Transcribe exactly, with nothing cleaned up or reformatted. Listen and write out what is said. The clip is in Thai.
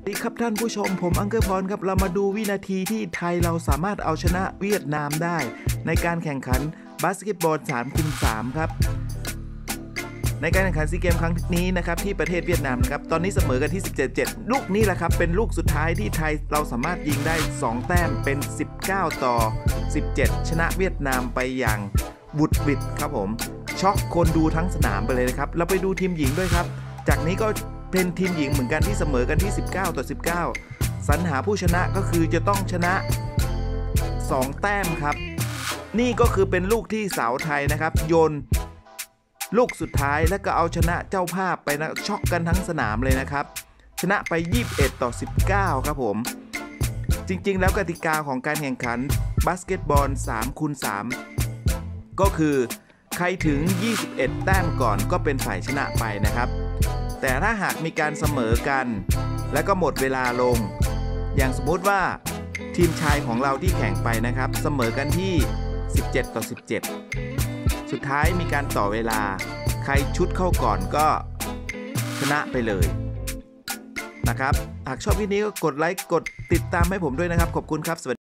สวัสดีครับท่านผู้ชมผมอังเกอร์พรครับเรามาดูวินาทีที่ไทยเราสามารถเอาชนะเวียดนามได้ในการแข่งขันบาสเกตบอลสามคูณสามครับในการแข่งขันซีเกมครั้งนี้นะครับที่ประเทศเวียดนามครับตอนนี้เสมอกันที่สิบเจ็ด เจ็ดลูกนี้แหละครับเป็นลูกสุดท้ายที่ไทยเราสามารถยิงได้สองแต้มเป็นสิบเก้าต่อสิบเจ็ดชนะเวียดนามไปอย่างบุดหวิดครับผมช็อกคนดูทั้งสนามไปเลยนะครับเราไปดูทีมหญิงด้วยครับจากนี้ก็เป็นทีมหญิงเหมือนกันที่เสมอกันที่สิบเก้าต่อสิบเก้าสรรหาผู้ชนะก็คือจะต้องชนะสองแต้มครับนี่ก็คือเป็นลูกที่สาวไทยนะครับโยนลูกสุดท้ายแล้วก็เอาชนะเจ้าภาพไปนะช็อกกันทั้งสนามเลยนะครับชนะไปยี่สิบเอ็ดต่อสิบเก้าครับผมจริงๆแล้วกติกาของการแข่งขันบาสเกตบอลสามคูณสามก็คือใครถึงยี่สิบเอ็ดแต้มก่อนก็เป็นฝ่ายชนะไปนะครับแต่ถ้าหากมีการเสมอกันแล้วก็หมดเวลาลงอย่างสมมุติว่าทีมชายของเราที่แข่งไปนะครับเสมอกันที่สิบเจ็ดต่อสิบเจ็ดสุดท้ายมีการต่อเวลาใครชุดเข้าก่อนก็ชนะไปเลยนะครับหากชอบวิดีโอนี้ก็กดไลค์กดติดตามให้ผมด้วยนะครับขอบคุณครับสวัสดี